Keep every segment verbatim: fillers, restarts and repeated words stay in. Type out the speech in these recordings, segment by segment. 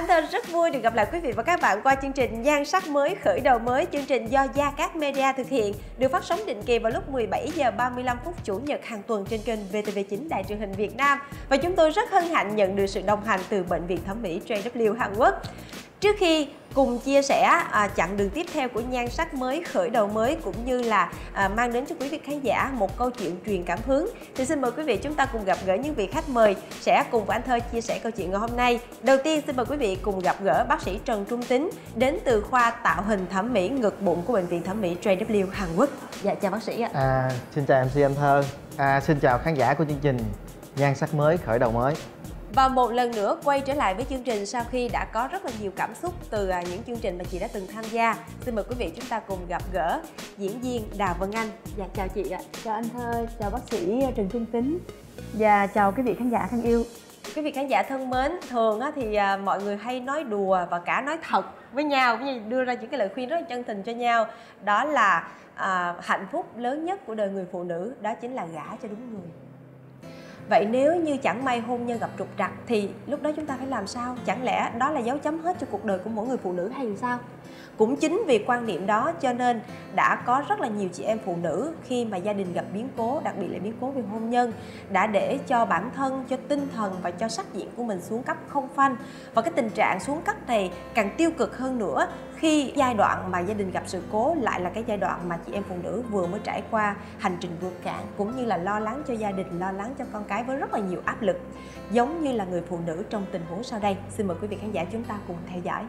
Thơ rất vui được gặp lại quý vị và các bạn qua chương trình Nhan sắc mới khởi đầu mới. Chương trình do Gia Cát Media thực hiện, được phát sóng định kỳ vào lúc mười bảy giờ ba mươi lăm phút Chủ nhật hàng tuần trên kênh vê tê vê chín Đài Truyền hình Việt Nam. Và chúng tôi rất hân hạnh nhận được sự đồng hành từ Bệnh viện Thẩm mỹ gi vê Hàn Quốc. Trước khi cùng chia sẻ à, chặng đường tiếp theo của Nhan sắc mới khởi đầu mới, cũng như là à, mang đến cho quý vị khán giả một câu chuyện truyền cảm hứng, thì xin mời quý vị chúng ta cùng gặp gỡ những vị khách mời sẽ cùng với anh Thơ chia sẻ câu chuyện ngày hôm nay. Đầu tiên xin mời quý vị cùng gặp gỡ bác sĩ Trần Trung Tính, đến từ khoa tạo hình thẩm mỹ ngực bụng của Bệnh viện Thẩm mỹ gi vê Hàn Quốc. Dạ chào bác sĩ ạ. À, xin chào em xê anh Thơ. À, xin chào khán giả của chương trình Nhan sắc mới khởi đầu mới. Và một lần nữa quay trở lại với chương trình sau khi đã có rất là nhiều cảm xúc từ những chương trình mà chị đã từng tham gia. Xin mời quý vị chúng ta cùng gặp gỡ diễn viên Đào Vân Anh. Dạ chào chị ạ. Chào anh Thơ, chào bác sĩ Trần Trung Tính. Và chào quý vị khán giả thân yêu. Quý vị khán giả thân mến, thường thì mọi người hay nói đùa và cả nói thật với nhau, đưa ra những cái lời khuyên rất là chân tình cho nhau. Đó là à, hạnh phúc lớn nhất của đời người phụ nữ đó chính là gả cho đúng người. Vậy nếu như chẳng may hôn nhân gặp trục trặc thì lúc đó chúng ta phải làm sao? Chẳng lẽ đó là dấu chấm hết cho cuộc đời của mỗi người phụ nữ hay làm sao? Cũng chính vì quan niệm đó cho nên đã có rất là nhiều chị em phụ nữ khi mà gia đình gặp biến cố, đặc biệt là biến cố về hôn nhân, đã để cho bản thân, cho tinh thần và cho sắc diện của mình xuống cấp không phanh. Và cái tình trạng xuống cấp này càng tiêu cực hơn nữa khi giai đoạn mà gia đình gặp sự cố lại là cái giai đoạn mà chị em phụ nữ vừa mới trải qua hành trình vượt cạn, cũng như là lo lắng cho gia đình, lo lắng cho con cái với rất là nhiều áp lực, giống như là người phụ nữ trong tình huống sau đây. Xin mời quý vị khán giả chúng ta cùng theo dõi.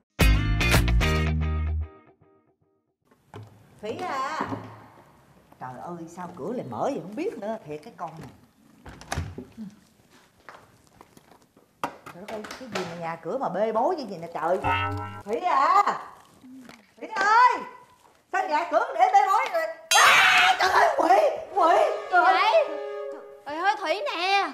Thủy à, trời ơi sao cửa lại mở vậy không biết nữa, thiệt cái con này. Trời đất ơi, cái gì mà nhà cửa mà bê bối như vậy nè trời. Thủy à, Thủy ơi, sao nhà cửa để bê bối rồi. À, trời ơi, quỷ, quỷ. Trời ơi, trời ơi Thủy nè.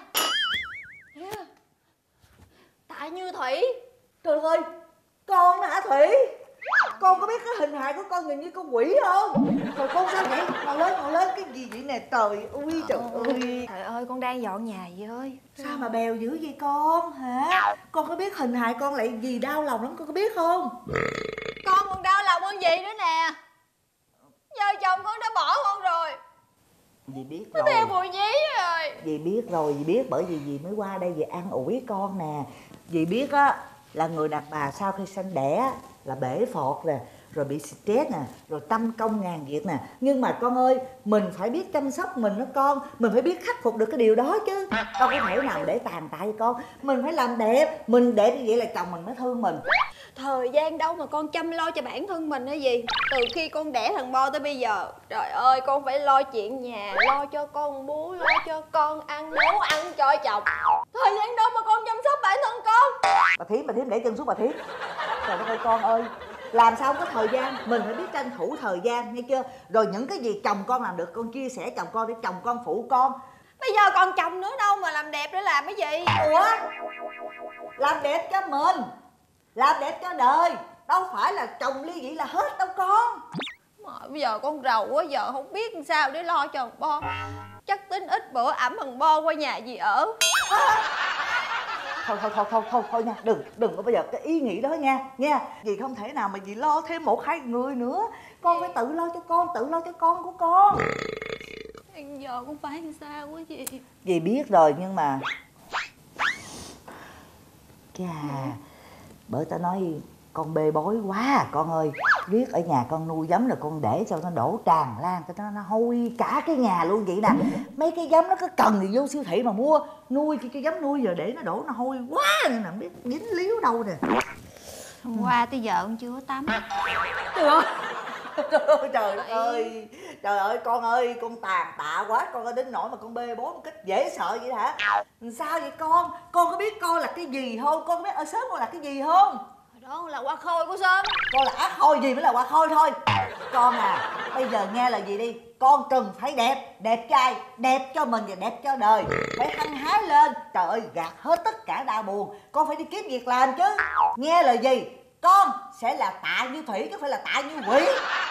Tại Như Thủy. Trời ơi, con hả Thủy? Con có biết cái hình hài của con nhìn như con quỷ không? Trời con sao vậy? Ngồi lên, ngồi lên, cái gì vậy nè trời ơi, trời ơi. Trời ơi, con đang dọn nhà vậy ơi. Sao mà bèo dữ vậy con hả? Con có biết hình hài con lại gì đau lòng lắm, con có biết không? Con còn đau lòng hơn gì nữa nè. Vợ chồng con đã bỏ con rồi. Dì biết rồi. Nó theo bùi nhí rồi. Dì biết rồi, dì biết bởi vì dì mới qua đây dì an ủi con nè. Dì biết á là người đàn bà sau khi sanh đẻ là bể phột nè, rồi bị stress nè, rồi trăm công ngàn việc nè. Nhưng mà con ơi, mình phải biết chăm sóc mình đó con. Mình phải biết khắc phục được cái điều đó chứ. Đâu có thể nào để tàn tạ với con. Mình phải làm đẹp. Mình đẹp như vậy là chồng mình mới thương mình. Thời gian đâu mà con chăm lo cho bản thân mình hay gì. Từ khi con đẻ thằng Bo tới bây giờ, trời ơi con phải lo chuyện nhà, lo cho con bú, lo cho con ăn, nấu ăn cho chồng. Thời gian đâu mà con chăm sóc bản thân con. Bà Thiếm, bà Thiếm để chân xuống bà Thiếm. Trời đất ơi con ơi, làm sao có thời gian, mình phải biết tranh thủ thời gian, nghe chưa? Rồi những cái gì chồng con làm được con chia sẻ chồng con để chồng con phụ con. Bây giờ còn chồng nữa đâu mà làm đẹp để làm cái gì? Ủa? Làm đẹp cho mình, làm đẹp cho đời. Đâu phải là chồng ly dị là hết đâu con. Mà bây giờ con rầu quá, giờ không biết làm sao để lo cho thằng Bo. Chắc tính ít bữa ẵm thằng Bo qua nhà dì ở. Thôi thôi thôi thôi thôi thôi nha, đừng đừng có bây giờ cái ý nghĩ đó nha, nha. Dì không thể nào mà dì lo thêm một hai người nữa. Con phải tự lo cho con, tự lo cho con của con. Bây giờ con phải làm sao quá chị? Dì biết rồi nhưng mà chà, bởi tao nói con bê bối quá à, con ơi. Riết ở nhà con nuôi giấm rồi con để cho nó đổ tràn lan, cho nó, nó hôi cả cái nhà luôn vậy nè. Mấy cái giấm nó có cần thì vô siêu thị mà mua. Nuôi cái, cái giấm nuôi giờ để nó đổ nó hôi quá nè, không biết dính líu đâu nè. Hôm qua tới giờ con chưa có tắm. Trời ơi, trời ơi, trời ơi con ơi, con tàn tạ quá. Con ơi đến nỗi mà con bê bối một cách dễ sợ vậy hả? Sao vậy con? Con có biết con là cái gì không? Con có biết ở sớm con là cái gì không? Đó là hoa khôi của sớm. Con là ác khôi gì mới là hoa khôi thôi. Con à, bây giờ nghe là gì đi. Con cần phải đẹp, đẹp trai, đẹp cho mình và đẹp cho đời. Phải hăng hái lên. Trời ơi, gạt hết tất cả đau buồn. Con phải đi kiếm việc làm chứ. Nghe lời gì? Con sẽ là Tạ Như Thủy chứ không phải là Tạ Như Quỷ.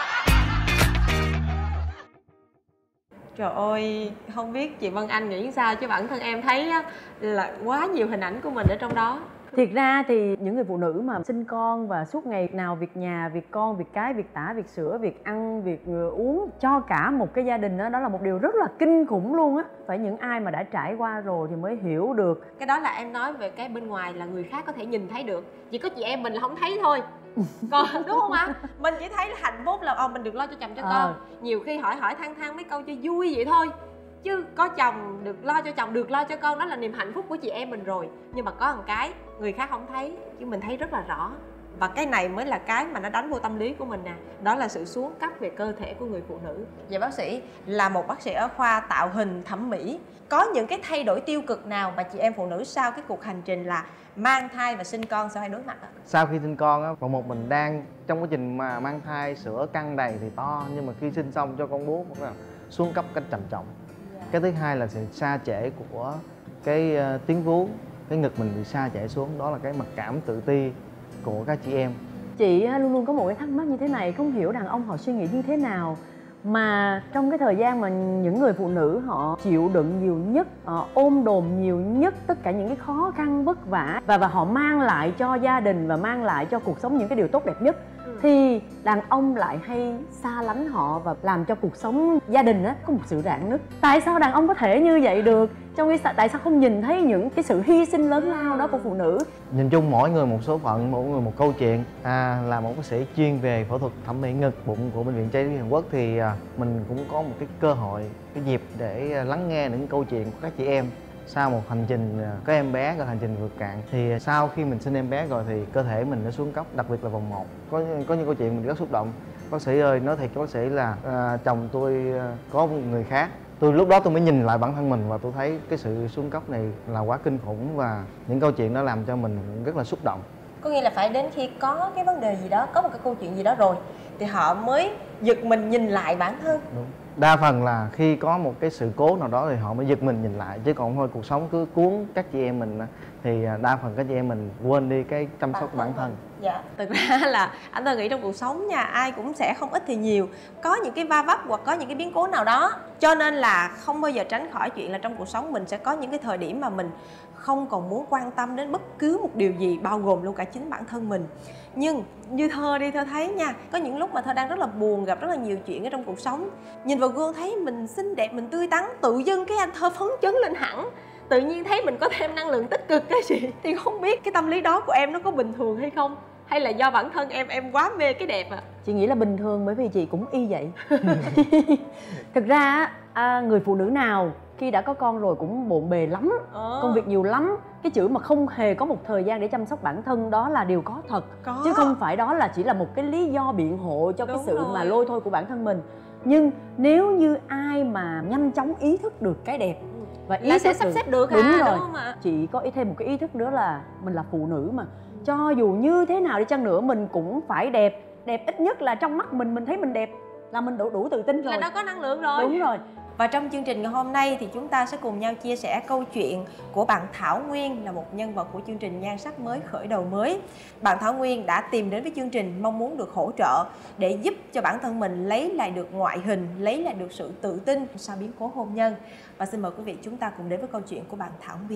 Trời ơi, không biết chị Vân Anh nghĩ sao chứ bản thân em thấy á, là quá nhiều hình ảnh của mình ở trong đó. Thiệt ra thì những người phụ nữ mà sinh con và suốt ngày nào việc nhà, việc con, việc cái, việc tã, việc sữa, việc ăn, việc uống cho cả một cái gia đình đó, đó là một điều rất là kinh khủng luôn á. Phải những ai mà đã trải qua rồi thì mới hiểu được. Cái đó là em nói về cái bên ngoài là người khác có thể nhìn thấy được, chỉ có chị em mình là không thấy thôi. Còn đúng không ạ? Mình chỉ thấy là hạnh phúc là ờ, mình được lo cho chồng cho Ờ. con. Nhiều khi hỏi hỏi than than mấy câu cho vui vậy thôi, chứ có chồng, được lo cho chồng, được lo cho con, đó là niềm hạnh phúc của chị em mình rồi. Nhưng mà có một cái người khác không thấy chứ mình thấy rất là rõ, và cái này mới là cái mà nó đánh vô tâm lý của mình nè, đó là sự xuống cấp về cơ thể của người phụ nữ. Vậy bác sĩ là một bác sĩ ở khoa tạo hình thẩm mỹ, có những cái thay đổi tiêu cực nào mà chị em phụ nữ sau cái cuộc hành trình là mang thai và sinh con sẽ phải đối mặt ạ? Sau khi sinh con á, và một mình đang trong quá trình mà mang thai, sữa căng đầy thì to, nhưng mà khi sinh xong cho con bú bắt đầu xuống cấp cách trầm trọng. Cái thứ hai là sự sa trễ của cái uh, tiếng vú, cái ngực mình bị sa trễ xuống, đó là cái mặc cảm tự ti của các chị em. Chị luôn luôn có một cái thắc mắc như thế này, không hiểu đàn ông họ suy nghĩ như thế nào mà trong cái thời gian mà những người phụ nữ họ chịu đựng nhiều nhất, họ ôm đồm nhiều nhất tất cả những cái khó khăn vất vả và và họ mang lại cho gia đình và mang lại cho cuộc sống những cái điều tốt đẹp nhất, ừ. thì đàn ông lại hay xa lánh họ và làm cho cuộc sống gia đình á có một sự rạn nứt. Tại sao đàn ông có thể như vậy được? Trong khi tại sao không nhìn thấy những cái sự hy sinh lớn lao đó của phụ nữ? Nhìn chung mỗi người một số phận, mỗi người một câu chuyện. À, là một bác sĩ chuyên về phẫu thuật thẩm mỹ ngực bụng của bệnh viện Chai Hàn Quốc thì à, mình cũng có một cái cơ hội, cái dịp để lắng nghe những câu chuyện của các chị em sau một hành trình có em bé, có hành trình vượt cạn. Thì sau khi mình sinh em bé rồi thì cơ thể mình nó xuống cấp, đặc biệt là vòng một. Có có những câu chuyện mình rất xúc động. Bác sĩ ơi, nói thiệt cho bác sĩ là à, chồng tôi có một người khác. Tôi lúc đó tôi mới nhìn lại bản thân mình và tôi thấy cái sự xuống cấp này là quá kinh khủng, và những câu chuyện đó làm cho mình rất là xúc động. Có nghĩa là phải đến khi có cái vấn đề gì đó, có một cái câu chuyện gì đó rồi thì họ mới giật mình nhìn lại bản thân. Đúng. Đa phần là khi có một cái sự cố nào đó thì họ mới giật mình nhìn lại, chứ còn thôi cuộc sống cứ cuốn các chị em mình thì đa phần các chị em mình quên đi cái chăm sóc bản thân. Dạ, thực ra là anh tôi nghĩ trong cuộc sống nha, ai cũng sẽ không ít thì nhiều có những cái va vấp hoặc có những cái biến cố nào đó, cho nên là không bao giờ tránh khỏi chuyện là trong cuộc sống mình sẽ có những cái thời điểm mà mình không còn muốn quan tâm đến bất cứ một điều gì, bao gồm luôn cả chính bản thân mình. Nhưng như Thơ đi, Thơ thấy nha, có những lúc mà Thơ đang rất là buồn, gặp rất là nhiều chuyện ở trong cuộc sống, nhìn vào gương thấy mình xinh đẹp, mình tươi tắn, tự dưng cái anh Thơ phấn chấn lên hẳn, tự nhiên thấy mình có thêm năng lượng tích cực cái gì. Thì không biết cái tâm lý đó của em nó có bình thường hay không, hay là do bản thân em em quá mê cái đẹp ạ? À? Chị nghĩ là bình thường, bởi vì chị cũng y vậy. Thực ra à, người phụ nữ nào khi đã có con rồi cũng bộn bề lắm, à. công việc nhiều lắm. Cái chữ mà không hề có một thời gian để chăm sóc bản thân đó là điều có thật, có. Chứ không phải đó là chỉ là một cái lý do biện hộ cho Đúng cái sự rồi. mà lôi thôi của bản thân mình. Nhưng nếu như ai mà nhanh chóng ý thức được cái đẹp và ý là thức sẽ sắp xếp được, đúng hả? rồi. Đúng không ạ? Chị có ý thêm một cái ý thức nữa là mình là phụ nữ mà, cho dù như thế nào đi chăng nữa mình cũng phải đẹp. Đẹp ít nhất là trong mắt mình, mình thấy mình đẹp là mình đủ đủ tự tin rồi, là đã có năng lượng rồi. Đúng rồi. Và trong chương trình ngày hôm nay thì chúng ta sẽ cùng nhau chia sẻ câu chuyện của bạn Thảo Nguyên, là một nhân vật của chương trình Nhan Sắc Mới Khởi Đầu Mới. Bạn Thảo Nguyên đã tìm đến với chương trình mong muốn được hỗ trợ để giúp cho bản thân mình lấy lại được ngoại hình, lấy lại được sự tự tin sau biến cố hôn nhân. Và xin mời quý vị chúng ta cùng đến với câu chuyện của bạn Thảo Nguyên.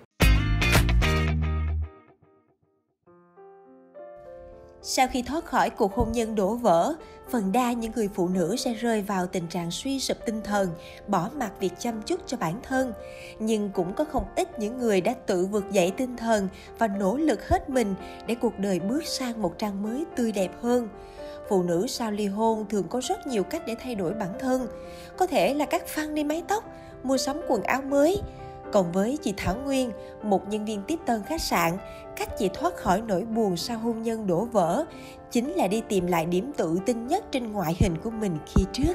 Sau khi thoát khỏi cuộc hôn nhân đổ vỡ, phần đa những người phụ nữ sẽ rơi vào tình trạng suy sụp tinh thần, bỏ mặc việc chăm chút cho bản thân. Nhưng cũng có không ít những người đã tự vực dậy tinh thần và nỗ lực hết mình để cuộc đời bước sang một trang mới tươi đẹp hơn. Phụ nữ sau ly hôn thường có rất nhiều cách để thay đổi bản thân. Có thể là cắt phăng đi mái tóc, mua sắm quần áo mới. Còn với chị Thảo Nguyên, một nhân viên tiếp tân khách sạn, cách chị thoát khỏi nỗi buồn sau hôn nhân đổ vỡ chính là đi tìm lại điểm tự tin nhất trên ngoại hình của mình khi trước.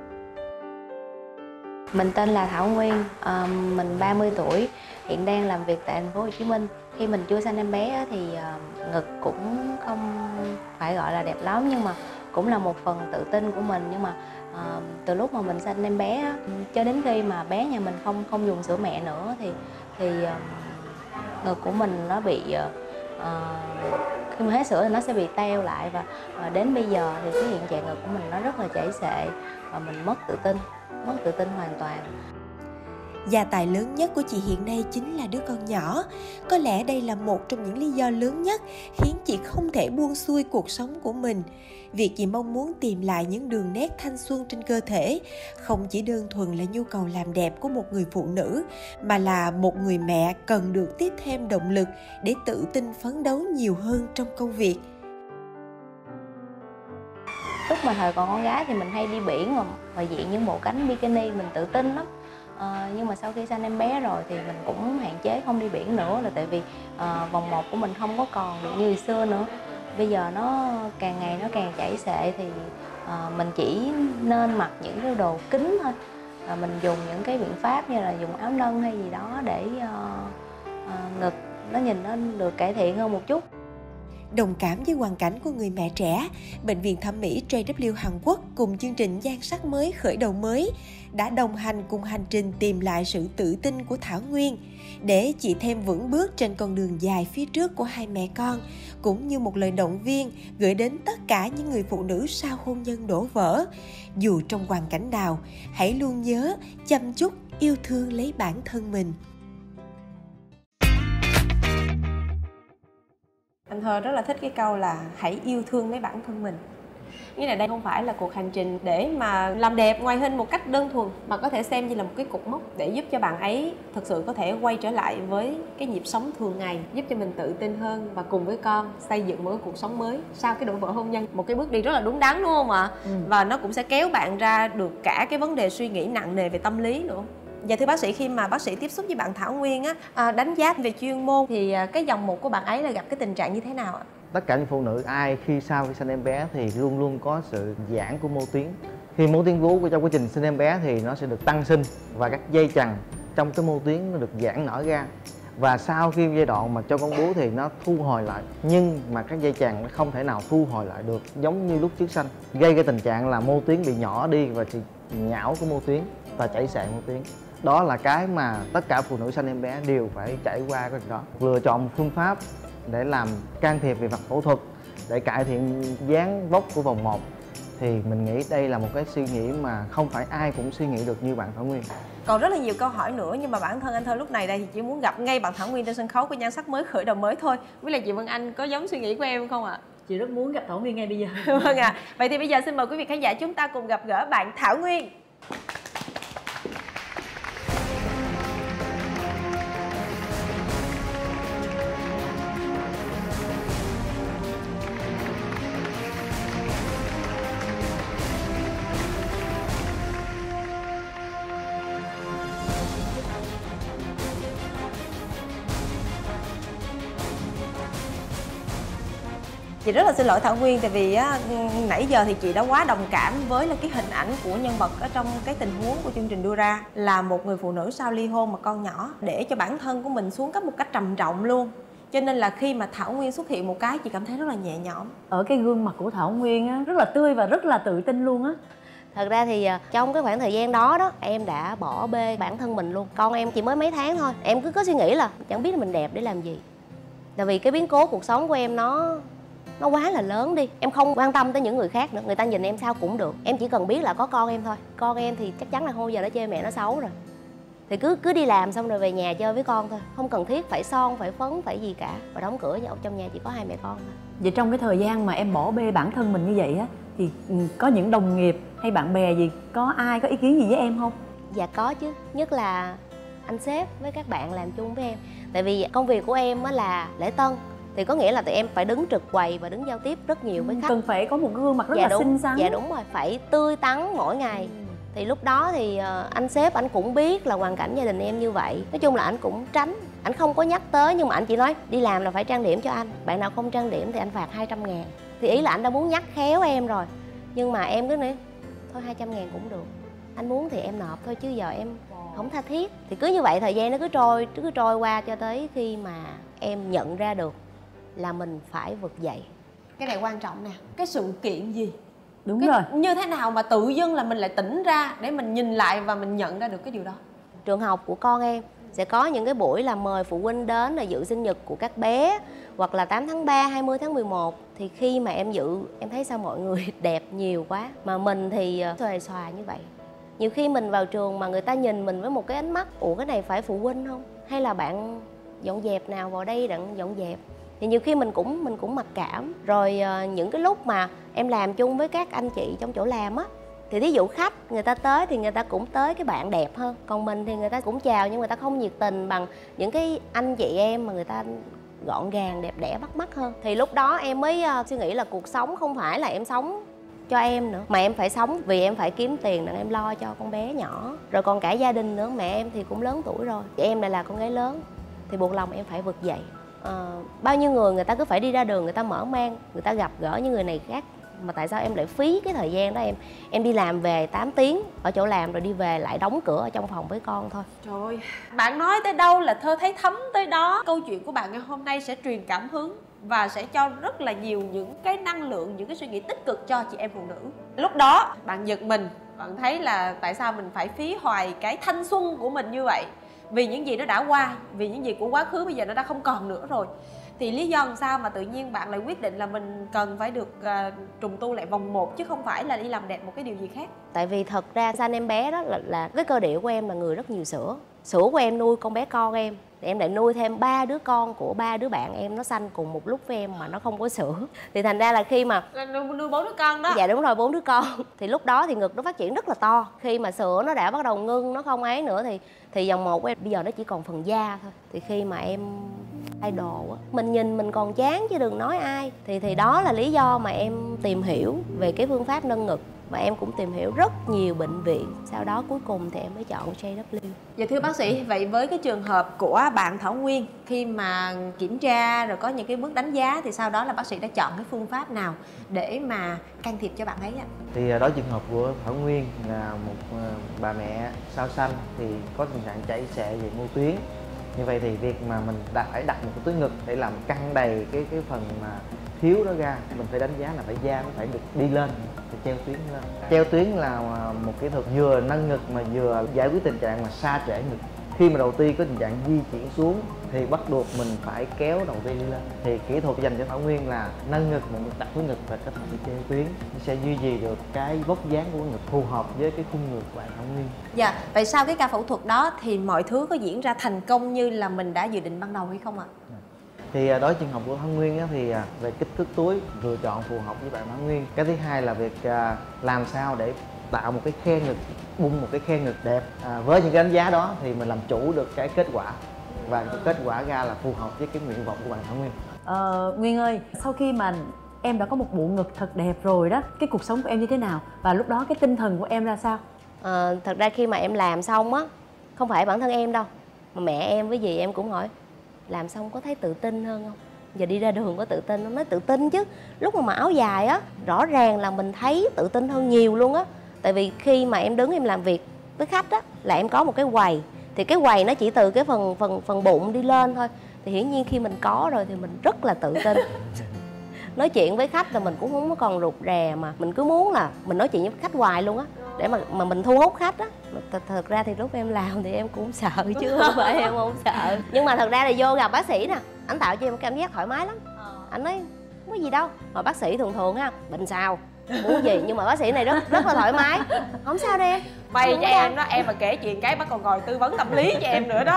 Mình tên là Thảo Nguyên, à, mình ba mươi tuổi, hiện đang làm việc tại thành phố Hồ Chí Minh. Khi mình chưa sanh em bé thì uh, ngực cũng không phải gọi là đẹp lắm, nhưng mà cũng là một phần tự tin của mình. Nhưng mà uh, từ lúc mà mình sanh em bé cho đến khi mà bé nhà mình không không dùng sữa mẹ nữa thì thì uh, ngực của mình nó bị uh, uh, khi mà hết sữa thì nó sẽ bị teo lại, và uh, đến bây giờ thì cái hiện trạng ngực của mình nó rất là chảy xệ và mình mất tự tin, mất tự tin hoàn toàn. Gia tài lớn nhất của chị hiện nay chính là đứa con nhỏ. Có lẽ đây là một trong những lý do lớn nhất khiến chị không thể buông xuôi cuộc sống của mình. Việc chị mong muốn tìm lại những đường nét thanh xuân trên cơ thể không chỉ đơn thuần là nhu cầu làm đẹp của một người phụ nữ, mà là một người mẹ cần được tiếp thêm động lực để tự tin phấn đấu nhiều hơn trong công việc. Lúc mà thời còn con gái thì mình hay đi biển mà, mà diện những bộ cánh bikini mình tự tin lắm. Ờ, nhưng mà sau khi sanh em bé rồi thì mình cũng hạn chế không đi biển nữa, là tại vì uh, vòng một của mình không có còn được như hồi xưa nữa. Bây giờ nó càng ngày nó càng chảy xệ thì uh, mình chỉ nên mặc những cái đồ kín thôi. Và mình dùng những cái biện pháp như là dùng áo nâng hay gì đó để uh, uh, ngực nó nhìn nó được cải thiện hơn một chút. Đồng cảm với hoàn cảnh của người mẹ trẻ, Bệnh viện Thẩm mỹ J W Hàn Quốc cùng chương trình Nhan sắc mới khởi đầu mới đã đồng hành cùng hành trình tìm lại sự tự tin của Thảo Nguyên, để chị thêm vững bước trên con đường dài phía trước của hai mẹ con, cũng như một lời động viên gửi đến tất cả những người phụ nữ sau hôn nhân đổ vỡ. Dù trong hoàn cảnh nào, hãy luôn nhớ chăm chút yêu thương lấy bản thân mình. Anh Thơ rất là thích cái câu là hãy yêu thương lấy bản thân mình. Nghĩa là đây không phải là cuộc hành trình để mà làm đẹp ngoại hình một cách đơn thuần, mà có thể xem như là một cái cột mốc để giúp cho bạn ấy thực sự có thể quay trở lại với cái nhịp sống thường ngày, giúp cho mình tự tin hơn và cùng với con xây dựng một cái cuộc sống mới sau cái đổ vỡ hôn nhân. Một cái bước đi rất là đúng đắn đúng không ạ? Ừ. Và nó cũng sẽ kéo bạn ra được cả cái vấn đề suy nghĩ nặng nề về tâm lý nữa. Dạ thưa bác sĩ, khi mà bác sĩ tiếp xúc với bạn Thảo Nguyên á, à, đánh giá về chuyên môn thì cái dòng một của bạn ấy là gặp cái tình trạng như thế nào ạ? Tất cả những phụ nữ ai khi sau khi sinh em bé thì luôn luôn có sự giãn của mô tuyến. Khi mô tuyến vú của trong quá trình sinh em bé thì nó sẽ được tăng sinh và các dây chằng trong cái mô tuyến nó được giãn nở ra. Và sau khi giai đoạn mà cho con bú thì nó thu hồi lại, nhưng mà các dây chằng nó không thể nào thu hồi lại được giống như lúc trước sanh, gây cái tình trạng là mô tuyến bị nhỏ đi và thì nhão của mô tuyến và chảy xạn mô tuyến. Đó là cái mà tất cả phụ nữ sanh em bé đều phải trải qua cái đó. Lựa chọn một phương pháp để làm can thiệp về mặt phẫu thuật để cải thiện dáng vóc của vòng một thì mình nghĩ đây là một cái suy nghĩ mà không phải ai cũng suy nghĩ được như bạn Thảo Nguyên. Còn rất là nhiều câu hỏi nữa, nhưng mà bản thân anh Thơ lúc này đây thì chỉ muốn gặp ngay bạn Thảo Nguyên trên sân khấu của Nhan sắc mới khởi đầu mới thôi. Với lại chị Vân Anh có giống suy nghĩ của em không ạ? Chị rất muốn gặp Thảo Nguyên ngay bây giờ. Vâng ạ. À. Vậy thì bây giờ xin mời quý vị khán giả chúng ta cùng gặp gỡ bạn Thảo Nguyên. Chị rất là xin lỗi Thảo Nguyên, tại vì á, nãy giờ thì chị đã quá đồng cảm với là cái hình ảnh của nhân vật ở trong cái tình huống của chương trình đưa ra, là một người phụ nữ sau ly hôn mà con nhỏ, để cho bản thân của mình xuống cấp một cách trầm trọng luôn. Cho nên là khi mà Thảo Nguyên xuất hiện một cái, chị cảm thấy rất là nhẹ nhõm. Ở cái gương mặt của Thảo Nguyên á, rất là tươi và rất là tự tin luôn á. Thật ra thì trong cái khoảng thời gian đó đó, em đã bỏ bê bản thân mình luôn. Con em chỉ mới mấy tháng thôi, em cứ có suy nghĩ là chẳng biết là mình đẹp để làm gì. Tại vì cái biến cố cuộc sống của em nó nó quá là lớn đi. Em không quan tâm tới những người khác nữa, người ta nhìn em sao cũng được. Em chỉ cần biết là có con em thôi. Con em thì chắc chắn là không bao giờ nó chê mẹ nó xấu rồi. Thì cứ cứ đi làm xong rồi về nhà chơi với con thôi. Không cần thiết phải son, phải phấn, phải gì cả. Và đóng cửa trong nhà chỉ có hai mẹ con thôi. Vậy trong cái thời gian mà em bỏ bê bản thân mình như vậy á, thì có những đồng nghiệp hay bạn bè gì, có ai có ý kiến gì với em không? Dạ có chứ. Nhất là anh sếp với các bạn làm chung với em. Tại vì công việc của em á là lễ tân, thì có nghĩa là tụi em phải đứng trực quầy và đứng giao tiếp rất nhiều với khách. Cần phải có một gương mặt rất dạ là đúng, xinh xắn. Dạ đúng rồi, phải tươi tắn mỗi ngày. Ừ. Thì lúc đó thì anh sếp anh cũng biết là hoàn cảnh gia đình em như vậy. Nói chung là anh cũng tránh, anh không có nhắc tới, nhưng mà anh chỉ nói đi làm là phải trang điểm cho anh. Bạn nào không trang điểm thì anh phạt hai trăm ngàn. Thì ý là anh đã muốn nhắc khéo em rồi. Nhưng mà em cứ nói thôi hai trăm ngàn cũng được, anh muốn thì em nộp thôi chứ giờ em không tha thiết. Thì cứ như vậy thời gian nó cứ trôi, cứ trôi qua cho tới khi mà em nhận ra được là mình phải vực dậy. Cái này quan trọng nè, cái sự kiện gì? Đúng cái, rồi. Như thế nào mà tự dưng là mình lại tỉnh ra để mình nhìn lại và mình nhận ra được cái điều đó? Trường học của con em sẽ có những cái buổi là mời phụ huynh đến là dự sinh nhật của các bé, hoặc là tám tháng ba, hai mươi tháng mười một. Thì khi mà em dự, em thấy sao mọi người đẹp nhiều quá, mà mình thì xòe xòa như vậy. Nhiều khi mình vào trường mà người ta nhìn mình với một cái ánh mắt ủa cái này phải phụ huynh không, hay là bạn dọn dẹp nào vào đây đặng dọn dẹp. Thì nhiều khi mình cũng mình cũng mặc cảm. Rồi uh, những cái lúc mà em làm chung với các anh chị trong chỗ làm á, thì thí dụ khách người ta tới thì người ta cũng tới cái bạn đẹp hơn, còn mình thì người ta cũng chào nhưng người ta không nhiệt tình bằng những cái anh chị em mà người ta gọn gàng đẹp đẽ bắt mắt hơn. Thì lúc đó em mới uh, suy nghĩ là cuộc sống không phải là em sống cho em nữa, mà em phải sống vì em phải kiếm tiền để em lo cho con bé nhỏ, rồi còn cả gia đình nữa. Mẹ em thì cũng lớn tuổi rồi, em lại là con gái lớn thì buộc lòng em phải vực dậy. À, bao nhiêu người người ta cứ phải đi ra đường, người ta mở mang, người ta gặp gỡ những người này khác, mà tại sao em lại phí cái thời gian đó? Em em đi làm về tám tiếng ở chỗ làm rồi đi về lại đóng cửa ở trong phòng với con thôi. Trời ơi, bạn nói tới đâu là Thơ thấy thấm tới đó. Câu chuyện của bạn ngày hôm nay sẽ truyền cảm hứng và sẽ cho rất là nhiều những cái năng lượng, những cái suy nghĩ tích cực cho chị em phụ nữ. Lúc đó bạn giật mình, bạn thấy là tại sao mình phải phí hoài cái thanh xuân của mình như vậy, vì những gì nó đã qua, vì những gì của quá khứ bây giờ nó đã không còn nữa rồi. Thì lý do làm sao mà tự nhiên bạn lại quyết định là mình cần phải được uh, trùng tu lại vòng một chứ không phải là đi làm đẹp một cái điều gì khác? Tại vì thật ra sanh em bé đó là, là cái cơ địa của em là người rất nhiều sữa. Sữa của em nuôi con bé con em, thì em lại nuôi thêm ba đứa con của ba đứa bạn em, nó sanh cùng một lúc với em mà nó không có sữa. Thì thành ra là khi mà là nuôi bốn đứa con đó. Dạ đúng rồi, bốn đứa con. Thì lúc đó thì ngực nó phát triển rất là to. Khi mà sữa nó đã bắt đầu ngưng, nó không ấy nữa thì thì dòng một của em bây giờ nó chỉ còn phần da thôi. Thì khi mà em idol á, mình nhìn mình còn chán chứ đừng nói ai. Thì thì đó là lý do mà em tìm hiểu về cái phương pháp nâng ngực. Và em cũng tìm hiểu rất nhiều bệnh viện. Sau đó cuối cùng thì em mới chọn J W. Dạ thưa bác sĩ, vậy với cái trường hợp của bạn Thảo Nguyên, khi mà kiểm tra rồi có những cái bước đánh giá thì sau đó là bác sĩ đã chọn cái phương pháp nào để mà can thiệp cho bạn ấy ạ? Thì đó, trường hợp của Thảo Nguyên là một bà mẹ sau sanh thì có tình trạng chảy xệ về mô tuyến. Như vậy thì việc mà mình đã phải đặt một cái túi ngực để làm căng đầy cái cái phần mà thiếu đó ra, mình phải đánh giá là phải da nó phải được đi lên, phải treo tuyến lên. Treo tuyến là một kỹ thuật vừa nâng ngực mà vừa giải quyết tình trạng mà sa trễ ngực. Khi mà đầu ti có tình trạng di chuyển xuống thì bắt buộc mình phải kéo đầu ti đi lên. Thì kỹ thuật dành cho Thảo Nguyên là nâng ngực mà đặt túi ngực và kết hợp với treo tuyến, nó sẽ duy trì được cái vóc dáng của ngực phù hợp với cái khung người của bạn Thảo Nguyên. Dạ, vậy sau cái ca phẫu thuật đó thì mọi thứ có diễn ra thành công như là mình đã dự định ban đầu hay không ạ? Thì đối với trường hợp của Thảo Nguyên á, thì về kích thước túi lựa chọn phù hợp với bạn Thảo Nguyên. Cái thứ hai là việc làm sao để tạo một cái khe ngực, bung một cái khe ngực đẹp. À, với những cái đánh giá đó thì mình làm chủ được cái kết quả và cái kết quả ra là phù hợp với cái nguyện vọng của bạn Thảo Nguyên. Ờ, Nguyên ơi, sau khi mà em đã có một bộ ngực thật đẹp rồi đó, cái cuộc sống của em như thế nào và lúc đó cái tinh thần của em ra sao? À, thật ra khi mà em làm xong á, không phải bản thân em đâu mà mẹ em với dì em cũng hỏi làm xong có thấy tự tin hơn không? Giờ đi ra đường có tự tin không? Nói tự tin chứ. Lúc mà mặc áo dài á, rõ ràng là mình thấy tự tin hơn nhiều luôn á. Tại vì khi mà em đứng em làm việc với khách á, là em có một cái quầy. Thì cái quầy nó chỉ từ cái phần phần phần bụng đi lên thôi. Thì hiển nhiên khi mình có rồi thì mình rất là tự tin. Nói chuyện với khách là mình cũng không có còn rụt rè, mà mình cứ muốn là mình nói chuyện với khách hoài luôn á, để mà mà mình thu hút khách á. Thật, thật ra thì lúc em làm thì em cũng sợ chứ không phải em không sợ. Nhưng mà thật ra là vô gặp bác sĩ nè, anh tạo cho em cảm giác thoải mái lắm. Anh nói không có gì đâu. Mà bác sĩ thường thường ha, bệnh sao muốn gì, nhưng mà bác sĩ này rất rất là thoải mái. Không sao đâu em. May cho em đó, em mà kể chuyện cái bác còn ngồi tư vấn tâm lý cho em nữa đó.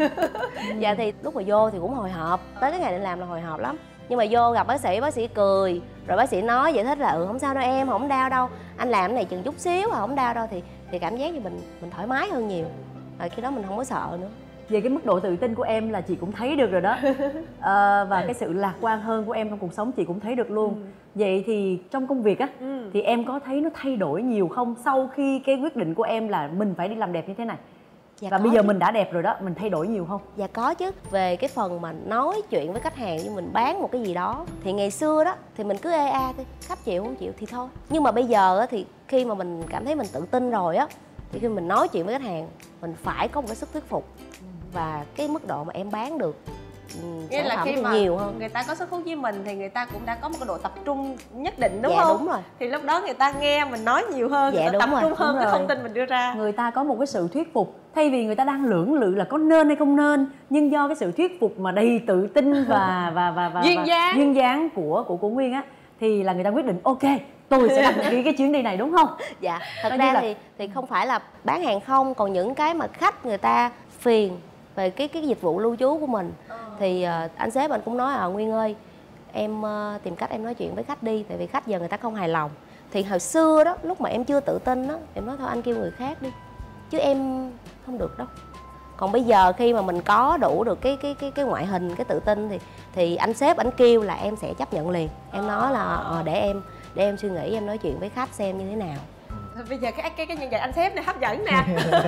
Dạ thì lúc mà vô thì cũng hồi hộp, tới cái ngày định làm là hồi hộp lắm. Nhưng mà vô gặp bác sĩ, bác sĩ cười, rồi bác sĩ nói giải thích là ừ không sao đâu em, không đau đâu, anh làm cái này chừng chút xíu mà không đau đâu, thì thì cảm giác như mình mình thoải mái hơn nhiều. Rồi khi đó mình không có sợ nữa. Về cái mức độ tự tin của em là chị cũng thấy được rồi đó. À, và cái sự lạc quan hơn của em trong cuộc sống chị cũng thấy được luôn. Ừ. Vậy thì trong công việc á, ừ. thì em có thấy nó thay đổi nhiều không sau khi cái quyết định của em là mình phải đi làm đẹp như thế này? Dạ, và bây giờ chứ. Mình đã đẹp rồi đó, mình thay đổi nhiều không? Dạ có chứ. Về cái phần mà nói chuyện với khách hàng như mình bán một cái gì đó, thì ngày xưa đó thì mình cứ ê a thôi, khách chịu không chịu thì thôi. Nhưng mà bây giờ á, thì khi mà mình cảm thấy mình tự tin rồi á, thì khi mình nói chuyện với khách hàng mình phải có một cái sức thuyết phục. Và cái mức độ mà em bán được nghĩa là khi mà nhiều hơn, người ta có sức hút với mình thì người ta cũng đã có một cái độ tập trung nhất định, đúng dạ, không? Đúng rồi. Thì lúc đó người ta nghe mình nói nhiều hơn, dạ, người ta tập rồi. trung hơn đúng cái rồi. thông tin mình đưa ra. Người ta có một cái sự thuyết phục, thay vì người ta đang lưỡng lự là có nên hay không nên, nhưng do cái sự thuyết phục mà đầy tự tin và và và, và duyên dáng duyên dáng của của của Nguyên á, thì là người ta quyết định ok tôi sẽ đăng ký cái chuyến đi này, đúng không? Dạ, thật Coi ra như là- thì thì không phải là bán hàng không, còn những cái mà khách người ta phiền về cái cái dịch vụ lưu trú của mình thì uh, anh sếp anh cũng nói à Nguyên ơi, em uh, tìm cách em nói chuyện với khách đi, tại vì khách giờ người ta không hài lòng. Thì hồi xưa đó, lúc mà em chưa tự tin đó, em nói thôi anh kêu người khác đi, chứ em không được đâu. Còn bây giờ khi mà mình có đủ được cái cái cái cái ngoại hình, cái tự tin thì thì anh sếp anh kêu là em sẽ chấp nhận liền. Em nói là ờ, để em để em suy nghĩ, em nói chuyện với khách xem như thế nào. Bây giờ cái cái cái nhân vật anh sếp này hấp dẫn nè.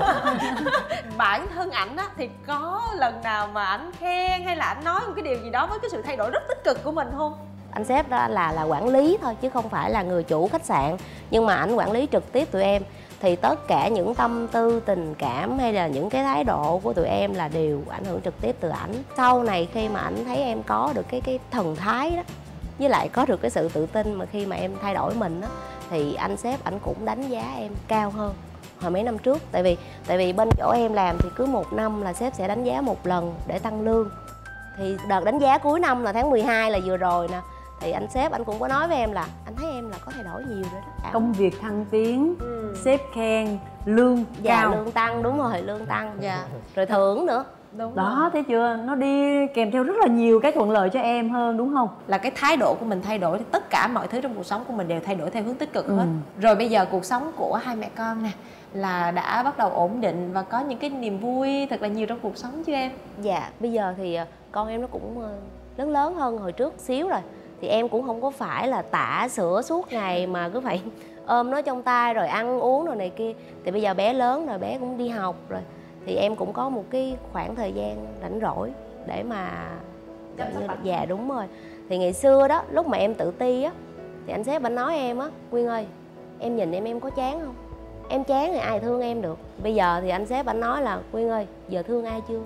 Bản thân ảnh á thì có lần nào mà ảnh khen hay là ảnh nói một cái điều gì đó với cái sự thay đổi rất tích cực của mình không? Anh sếp đó là là quản lý thôi chứ không phải là người chủ khách sạn, nhưng mà ảnh quản lý trực tiếp tụi em. Thì tất cả những tâm tư, tình cảm hay là những cái thái độ của tụi em là đều ảnh hưởng trực tiếp từ ảnh. Sau này khi mà ảnh thấy em có được cái cái thần thái đó, với lại có được cái sự tự tin mà khi mà em thay đổi mình đó, thì anh sếp ảnh cũng đánh giá em cao hơn hồi mấy năm trước. Tại vì tại vì bên chỗ em làm thì cứ một năm là sếp sẽ đánh giá một lần để tăng lương. Thì đợt đánh giá cuối năm là tháng mười hai là vừa rồi nè, thì anh sếp anh cũng có nói với em là anh thấy em là có thay đổi nhiều rồi đó. Công việc thăng tiến, Ừ. sếp khen, lương Dạ, cao. lương tăng, đúng rồi, lương tăng. Dạ. Rồi thưởng nữa. Đúng Đó, rồi. thấy chưa? Nó đi kèm theo rất là nhiều cái thuận lợi cho em hơn, đúng không? Là cái thái độ của mình thay đổi thì tất cả mọi thứ trong cuộc sống của mình đều thay đổi theo hướng tích cực Ừ. hết. Rồi bây giờ cuộc sống của hai mẹ con nè là đã bắt đầu ổn định và có những cái niềm vui thật là nhiều trong cuộc sống chứ em? Dạ, bây giờ thì ờ, con em nó cũng ờ, lớn lớn hơn hồi trước xíu rồi. Thì em cũng không có phải là tã sữa suốt ngày mà cứ phải ôm nó trong tay rồi ăn uống rồi này kia. Thì bây giờ bé lớn rồi, bé cũng đi học rồi, thì em cũng có một cái khoảng thời gian rảnh rỗi để mà Chăm sóc như là- bản dạ đúng rồi. Thì ngày xưa đó, lúc mà em tự ti á, thì anh sếp anh nói em á, Quyên ơi, em nhìn em em có chán không? Em chán thì ai thương em được. Bây giờ thì anh sếp anh nói là Quyên ơi, giờ thương ai chưa?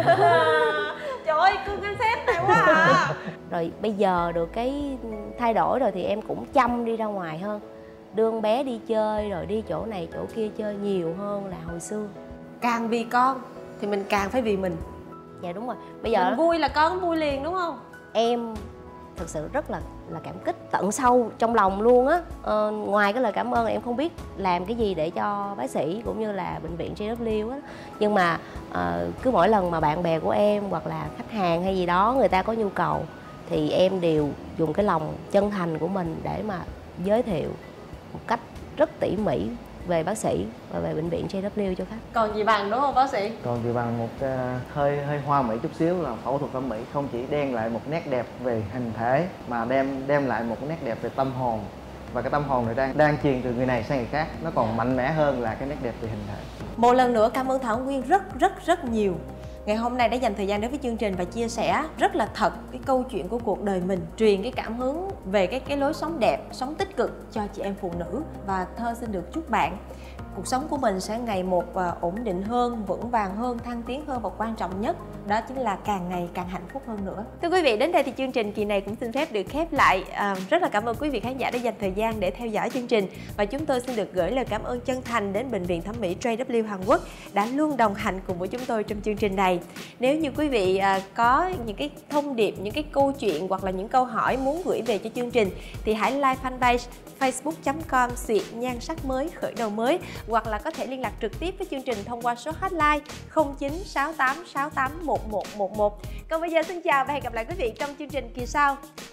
Trời ơi, cưng anh sếp này quá à. Rồi bây giờ được cái thay đổi rồi thì em cũng chăm đi ra ngoài hơn, đưa con bé đi chơi rồi đi chỗ này chỗ kia chơi nhiều hơn là hồi xưa. Càng vì con thì mình càng phải vì mình. Dạ đúng rồi. Bây giờ Mình vui là con vui liền đúng không? em thực sự rất là là cảm kích tận sâu trong lòng luôn á. Ờ, ngoài cái lời cảm ơn em không biết làm cái gì để cho bác sĩ cũng như là bệnh viện J W á, nhưng mà ờ, cứ mỗi lần mà bạn bè của em hoặc là khách hàng hay gì đó người ta có nhu cầu thì em đều dùng cái lòng chân thành của mình để mà giới thiệu một cách rất tỉ mỉ về bác sĩ và về bệnh viện J W cho khách. Còn gì bằng đúng không bác sĩ? Còn chỉ bằng một uh, hơi hơi hoa mỹ chút xíu là phẫu thuật thẩm mỹ không chỉ đem lại một nét đẹp về hình thể mà đem đem lại một cái nét đẹp về tâm hồn, và cái tâm hồn này đang đang truyền từ người này sang người khác, nó còn mạnh mẽ hơn là cái nét đẹp về hình thể. Một lần nữa cảm ơn Thảo Nguyên rất rất rất nhiều. Ngày hôm nay đã dành thời gian đến với chương trình và chia sẻ rất là thật cái câu chuyện của cuộc đời mình, truyền cái cảm hứng về cái cái lối sống đẹp, sống tích cực cho chị em phụ nữ. Và Thơ xin được chúc bạn cuộc sống của mình sẽ ngày một uh, ổn định hơn, vững vàng hơn, thăng tiến hơn, và quan trọng nhất đó chính là càng ngày càng hạnh phúc hơn nữa. Thưa quý vị, đến đây thì chương trình kỳ này cũng xin phép được khép lại. Uh, rất là cảm ơn quý vị khán giả đã dành thời gian để theo dõi chương trình, và chúng tôi xin được gửi lời cảm ơn chân thành đến Bệnh viện Thẩm mỹ J W Hàn Quốc đã luôn đồng hành cùng với chúng tôi trong chương trình này. Nếu như quý vị uh, có những cái thông điệp, những cái câu chuyện hoặc là những câu hỏi muốn gửi về cho chương trình thì hãy like fanpage facebook chấm com xuyệt nhan sắc mới khởi đầu mới, hoặc là có thể liên lạc trực tiếp với chương trình thông qua số hotline không chín sáu tám sáu tám một một một một. Còn bây giờ xin chào và hẹn gặp lại quý vị trong chương trình kỳ sau.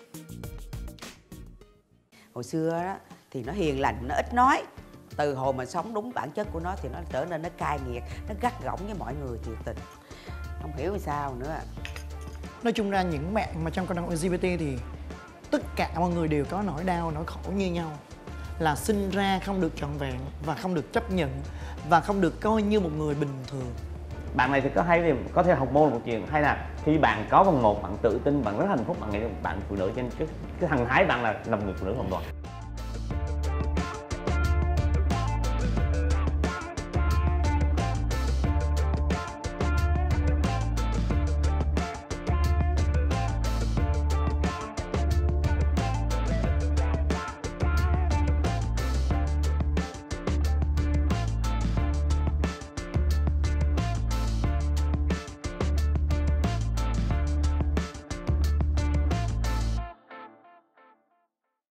Hồi xưa đó thì nó hiền lành, nó ít nói. Từ hồi mà sống đúng bản chất của nó thì nó trở nên nó cay nghiệt, nó gắt gỏng với mọi người thiệt tình. Không hiểu vì sao nữa. Nói chung ra những bạn mà trong cộng đồng L G B T thì tất cả mọi người đều có nỗi đau, nỗi khổ như nhau. Là sinh ra không được trọn vẹn và không được chấp nhận và không được coi như một người bình thường. Bạn này thì có hay có thể học môn một chuyện hay là khi bạn có vòng một, bạn tự tin, bạn rất hạnh phúc, bạn nghĩ bạn phụ nữ, trên cái, cái thần thái bạn là là một người phụ nữ hoàn toàn.